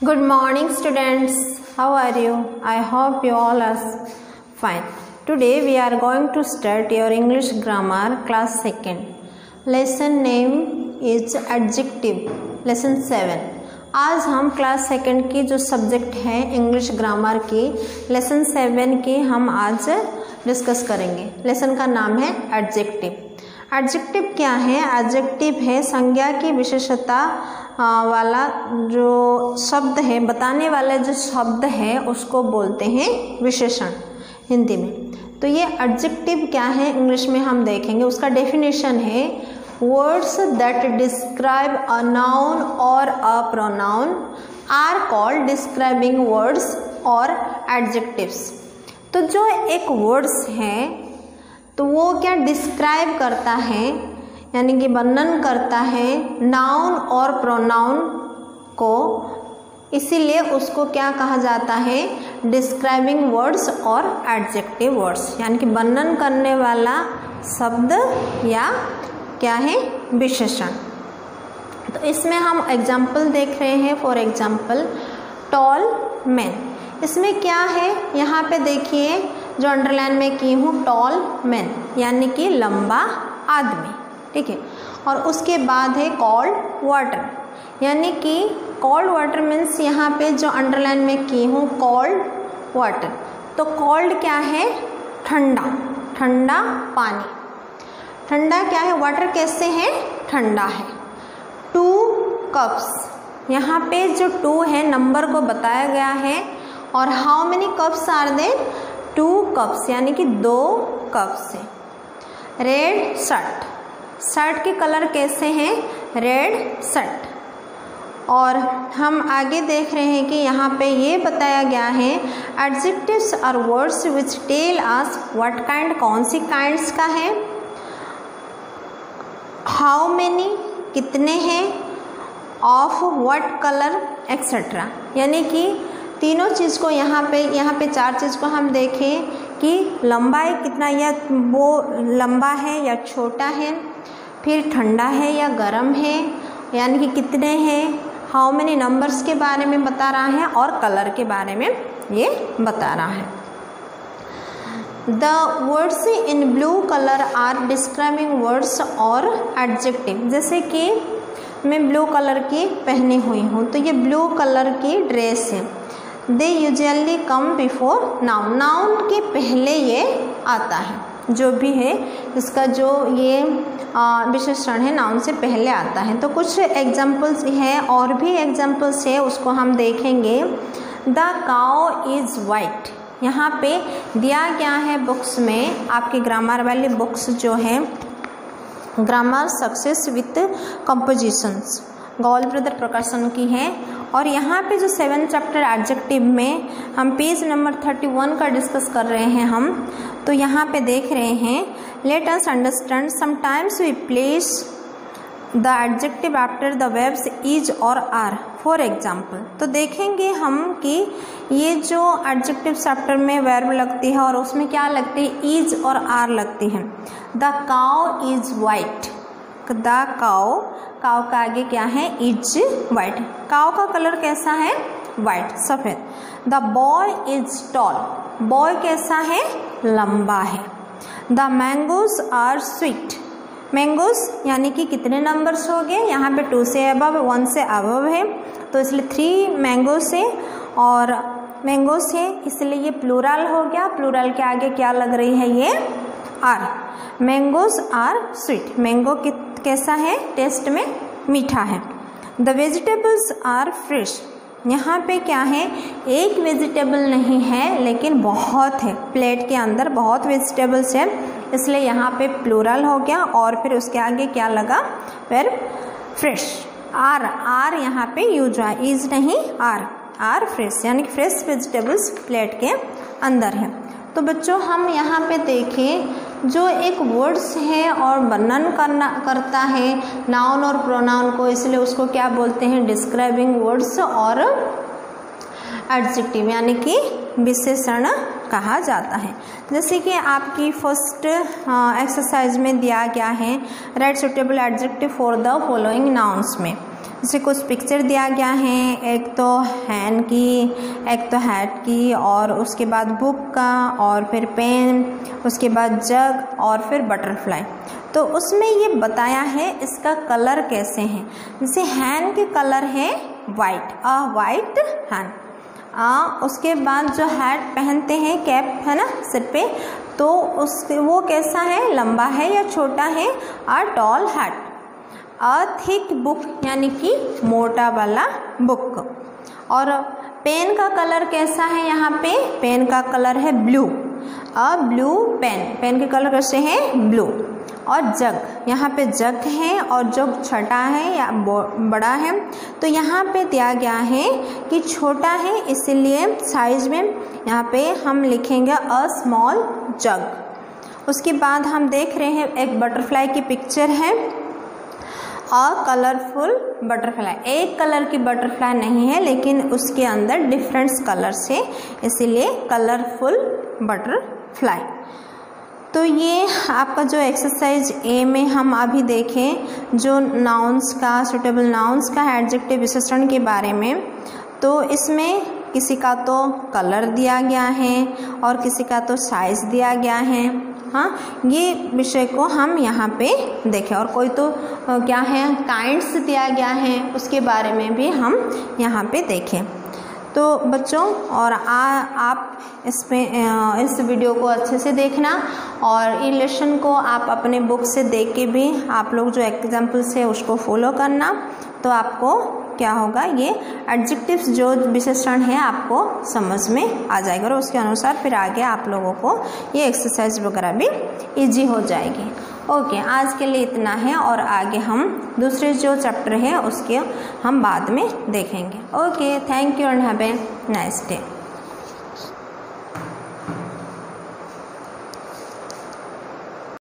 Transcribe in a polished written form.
Good morning students, how are you? I hope you all are fine. Today we are going to start your English grammar class 2nd. Lesson name is adjective. Lesson 7. आज हम class 2nd की जो subject है English grammar की lesson 7 की हम आज discuss करेंगे। लेसन का नाम है एडजेक्टिव। एडजेक्टिव क्या है? एडजेक्टिव है संज्ञा की विशेषता वाला जो शब्द है, बताने वाला जो शब्द है उसको बोलते हैं विशेषण हिंदी में। तो ये एडजेक्टिव क्या है इंग्लिश में हम देखेंगे। उसका डेफिनेशन है words that describe a noun और a pronoun are called describing words और एडजेक्टिव्स। तो जो एक वर्ड्स है तो वो क्या डिस्क्राइब करता है, यानी कि वर्णन करता है नाउन और प्रोनाउन को, इसीलिए उसको क्या कहा जाता है? डिस्क्राइबिंग वर्ड्स और एडजेक्टिव वर्ड्स, यानी कि वर्णन करने वाला शब्द या क्या है? विशेषण। तो इसमें हम एग्जाम्पल देख रहे हैं। फॉर एग्जाम्पल टॉल मैन, इसमें क्या है? यहाँ पे देखिए जो अंडरलाइन में की हूँ, टॉल मैन यानी कि लंबा आदमी, ठीक है। और उसके बाद है कोल्ड वाटर, यानी कि कोल्ड वाटर मीन्स यहाँ पे जो अंडरलाइन में की हूँ कोल्ड वाटर। तो कोल्ड क्या है? ठंडा, ठंडा पानी। ठंडा क्या है? वाटर कैसे है? ठंडा है। 2 कप्स, यहाँ पे जो 2 है नंबर को बताया गया है। और how many cups are there? 2 cups, यानी कि 2 कप्स है। रेड शर्ट, शर्ट के कलर कैसे हैं? Red shirt. और हम आगे देख रहे हैं कि यहाँ पे ये बताया गया है adjectives are words which tell us what kind, कौन सी काइंड्स का है, हाउ मेनी कितने हैं, ऑफ व्हाट कलर एक्सेट्रा, यानी कि तीनों चीज़ को यहाँ पे 4 चीज़ को हम देखें कि लंबाई कितना, या वो लंबा है या छोटा है, फिर ठंडा है या गर्म है, यानी कि कितने हैं, हाउ मेनी नंबर्स के बारे में बता रहा है और कलर के बारे में ये बता रहा है। The words in blue colour are describing words और एडजेक्टिव। जैसे कि मैं ब्लू कलर की पहनी हुई हूँ, तो ये ब्लू कलर की ड्रेस है। They usually come before noun, noun के पहले ये आता है, जो भी है इसका जो ये विशेषण है नाउन से पहले आता है। तो कुछ एग्जाम्पल्स है और भी एग्जाम्पल्स है, उसको हम देखेंगे। द काउ इज़ वाइट, यहाँ पे दिया गया है बुक्स में, आपकी ग्रामर वाली बुक्स जो है grammar success with compositions, Goel brother Prakashan की है। और यहाँ पे जो 7 चैप्टर एडजेक्टिव में हम पेज नंबर 31 का डिस्कस कर रहे हैं हम, तो यहाँ पे देख रहे हैं let us understand sometimes we place the adjective after the verbs is और आर। फॉर एग्जाम्पल, तो देखेंगे हम कि ये जो एडजेक्टिव चैप्टर में वर्ब लगती है और उसमें क्या लगती है? इज और आर लगती है। The cow is white, the cow, cow का आगे क्या है? Is white. काउ का कलर कैसा है? वाइट, सफ़ेद। The boy is tall, boy कैसा है? लंबा है। The mangoes are sweet, mangoes यानी कि कितने नंबर्स हो गए? यहाँ पे 2 से अबव, 1 से अबव है, तो इसलिए 3 मैंगोज है और मैंगोज है, इसलिए ये प्लूरल हो गया। प्लूरल के आगे क्या लग रही है? ये are. Mangoes are sweet, mango कैसा है? टेस्ट में मीठा है। द वेजिटेबल्स आर फ्रेश, यहाँ पे क्या है? एक वेजिटेबल नहीं है लेकिन बहुत है, प्लेट के अंदर बहुत वेजिटेबल्स है, इसलिए यहाँ पे प्लूरल हो गया। और फिर उसके आगे क्या लगा? फिर फ्रेश, आर, आर यहाँ पे यूज हुआ, इज नहीं, आर, आर फ्रेश, यानी कि फ्रेश वेजिटेबल्स प्लेट के अंदर है। तो बच्चों हम यहाँ पे देखें जो एक वर्ड्स है और वर्णन करता है नाउन और प्रोनाउन को, इसलिए उसको क्या बोलते हैं? डिस्क्राइबिंग वर्ड्स और एडजेक्टिव, यानी कि विशेषण कहा जाता है। जैसे कि आपकी फर्स्ट एक्सरसाइज में दिया गया है write suitable adjective for the following nouns में, जैसे कुछ पिक्चर दिया गया है, एक तो हैंड की, एक तो हैट की, और उसके बाद बुक का, और फिर पेन, उसके बाद जग, और फिर बटरफ्लाई। तो उसमें ये बताया है इसका कलर कैसे है। जैसे हैंड के कलर है वाइट, वाइट हैंड। उसके बाद जो हैट पहनते हैं, कैप है ना सिर पे, तो उसके वो कैसा है, लंबा है या छोटा है, टॉल हैट। थिक बुक यानी कि मोटा वाला बुक। और पेन का कलर कैसा है, यहाँ पे पेन का कलर है ब्लू, ब्लू पेन, पेन के कलर कैसे है, ब्लू। और जग, यहाँ पे जग है और जग छोटा है या बड़ा है, तो यहाँ पे दिया गया है कि छोटा है, इसलिए साइज में यहाँ पे हम लिखेंगे अ स्मॉल जग। उसके बाद हम देख रहे हैं एक बटरफ्लाई की पिक्चर है, अ कलरफुल बटरफ्लाई। एक कलर की बटरफ्लाई नहीं है, लेकिन उसके अंदर डिफरेंट कलर्स है, इसीलिए कलरफुल बटरफ्लाई। तो ये आपका जो एक्सरसाइज ए में हम अभी देखें जो नाउन्स का, सूटेबल नाउन्स का एडजेक्टिव विशेषण के बारे में, तो इसमें किसी का तो कलर दिया गया है और किसी का तो साइज़ दिया गया है। हाँ, ये विषय को हम यहाँ पे देखें। और कोई तो क्या है, काइंड्स दिया गया है, उसके बारे में भी हम यहाँ पे देखें। तो बच्चों, और आप इस वीडियो को अच्छे से देखना, और इन लेसन को आप अपने बुक से देख के भी आप लोग जो एग्जाम्पल्स है उसको फॉलो करना, तो आपको क्या होगा, ये एडजेक्टिव्स जो विशेषण है आपको समझ में आ जाएगा, और उसके अनुसार फिर आगे आप लोगों को ये एक्सरसाइज वगैरह भी इजी हो जाएगी। ओके, आज के लिए इतना है, और आगे हम दूसरे जो चैप्टर है उसके हम बाद में देखेंगे। Okay, thank you and have a nice day.